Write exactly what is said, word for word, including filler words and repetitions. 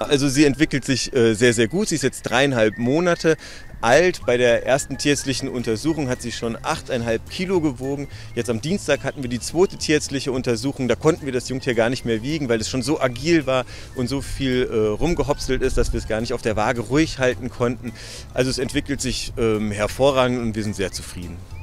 also sie entwickelt sich äh, sehr, sehr gut. Sie ist jetzt dreieinhalb Monate alt. Bei der ersten tierärztlichen Untersuchung hat sie schon achteinhalb Kilo gewogen. Jetzt am Dienstag hatten wir die zweite tierärztliche Untersuchung. Da konnten wir das Jungtier gar nicht mehr wiegen, weil es schon so agil war und so viel äh, rumgehopselt ist, dass wir es gar nicht auf der Waage ruhig halten konnten. Also es entwickelt sich ähm, hervorragend und wir sind sehr zufrieden.